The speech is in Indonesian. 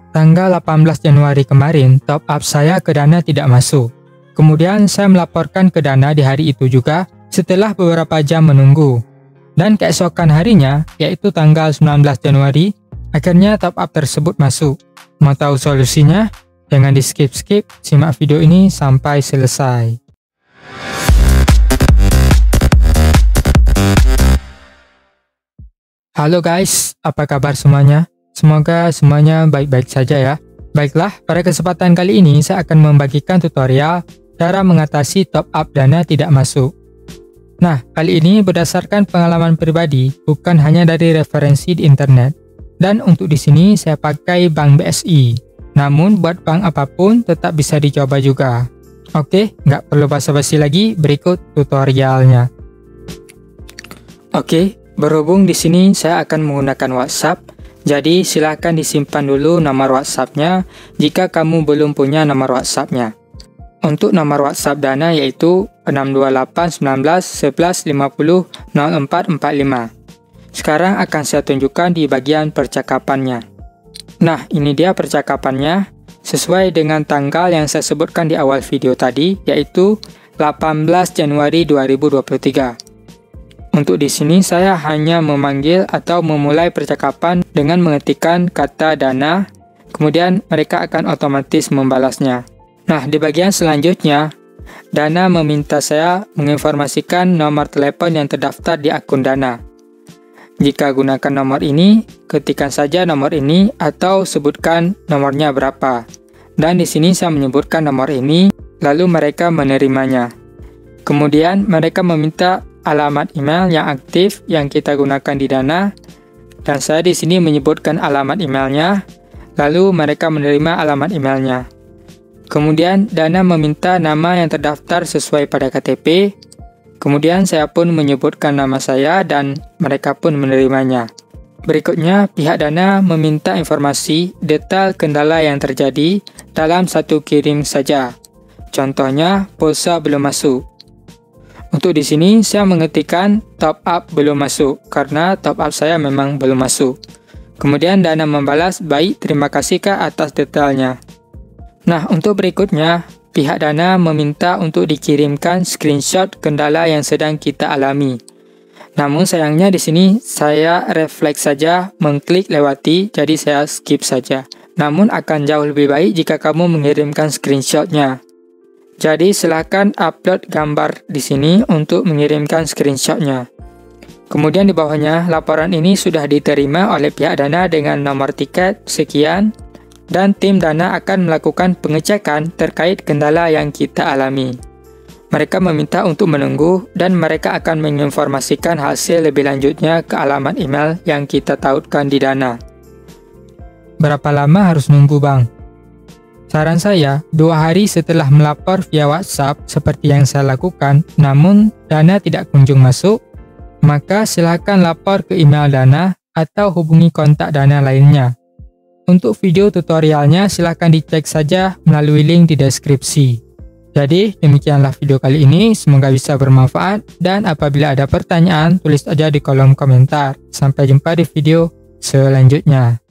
tanggal 18 Januari kemarin top up saya ke Dana tidak masuk. Kemudian saya melaporkan ke Dana di hari itu juga setelah beberapa jam menunggu. Dan keesokan harinya, yaitu tanggal 19 Januari, akhirnya top up tersebut masuk. Mau tahu solusinya? Jangan di skip-skip, simak video ini sampai selesai. Halo guys, apa kabar semuanya? Semoga semuanya baik-baik saja ya. Baiklah, pada kesempatan kali ini saya akan membagikan tutorial cara mengatasi top up Dana tidak masuk. Nah, kali ini berdasarkan pengalaman pribadi, bukan hanya dari referensi di internet. Dan untuk di sini saya pakai Bank BSI. Namun buat bank apapun tetap bisa dicoba juga. Oke, nggak perlu basa-basi lagi, berikut tutorialnya. Oke, berhubung di sini saya akan menggunakan WhatsApp, jadi silahkan disimpan dulu nomor WhatsApp-nya jika kamu belum punya nomor WhatsApp-nya. Untuk nomor WhatsApp Dana yaitu 628 19 11 50 0445. Sekarang akan saya tunjukkan di bagian percakapannya. Nah, ini dia percakapannya sesuai dengan tanggal yang saya sebutkan di awal video tadi, yaitu 18 Januari 2023. Untuk di sini saya hanya memanggil atau memulai percakapan dengan mengetikkan kata Dana, kemudian mereka akan otomatis membalasnya. Nah, di bagian selanjutnya, Dana meminta saya menginformasikan nomor telepon yang terdaftar di akun Dana. Jika gunakan nomor ini, ketikkan saja nomor ini atau sebutkan nomornya berapa. Dan di sini saya menyebutkan nomor ini, lalu mereka menerimanya. Kemudian mereka meminta alamat email yang aktif yang kita gunakan di Dana, dan saya di sini menyebutkan alamat emailnya, lalu mereka menerima alamat emailnya. Kemudian Dana meminta nama yang terdaftar sesuai pada KTP. Kemudian saya pun menyebutkan nama saya dan mereka pun menerimanya. Berikutnya, pihak Dana meminta informasi detail kendala yang terjadi dalam satu kirim saja. Contohnya, pulsa belum masuk. Untuk di sini, saya mengetikkan top up belum masuk karena top up saya memang belum masuk. Kemudian Dana membalas, baik, terima kasih Kak atas detailnya. Nah, untuk berikutnya, pihak Dana meminta untuk dikirimkan screenshot kendala yang sedang kita alami. Namun sayangnya di sini saya refleks saja mengklik lewati, jadi saya skip saja. Namun akan jauh lebih baik jika kamu mengirimkan screenshotnya. Jadi silahkan upload gambar di sini untuk mengirimkan screenshotnya. Kemudian di bawahnya, laporan ini sudah diterima oleh pihak Dana dengan nomor tiket sekian, dan tim Dana akan melakukan pengecekan terkait kendala yang kita alami. Mereka meminta untuk menunggu dan mereka akan menginformasikan hasil lebih lanjutnya ke alamat email yang kita tautkan di Dana. Berapa lama harus nunggu Bang? Saran saya, 2 hari setelah melapor via WhatsApp seperti yang saya lakukan, namun Dana tidak kunjung masuk, maka silakan lapor ke email Dana atau hubungi kontak Dana lainnya. Untuk video tutorialnya silahkan dicek saja melalui link di deskripsi. Jadi demikianlah video kali ini, semoga bisa bermanfaat dan apabila ada pertanyaan tulis aja di kolom komentar. Sampai jumpa di video selanjutnya.